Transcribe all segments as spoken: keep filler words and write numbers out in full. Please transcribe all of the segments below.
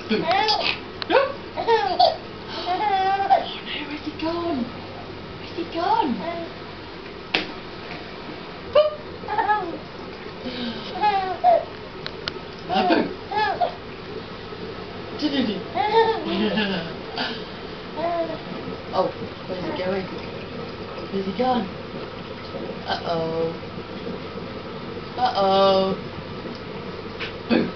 Boom. No. Oh no, where's he gone? Where's he gone? Boom. Ah, boom. Oh, where's he going? Where's he gone? Uh-oh. Uh-oh. Boom.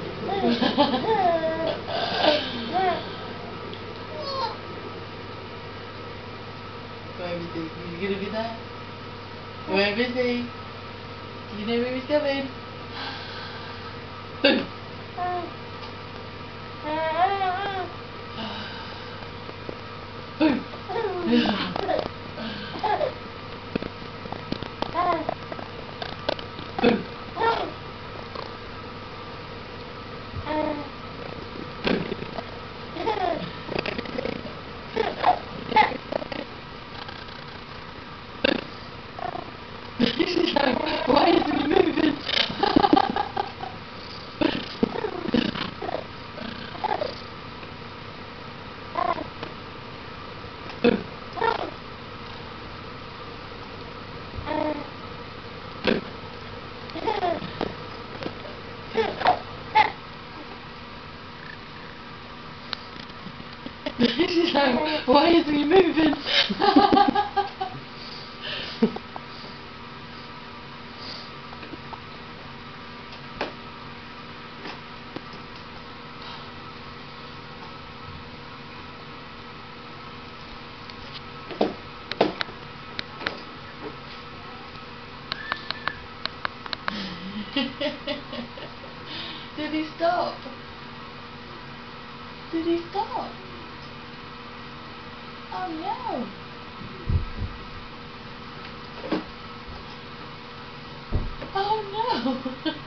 Where is he? Is he gonna be there? Where is he? Do you know where he's going? Boom. Boom. Boom. Why isn't he moving? Why isn't he moving? Did he stop? Did he stop? Oh no! Oh no!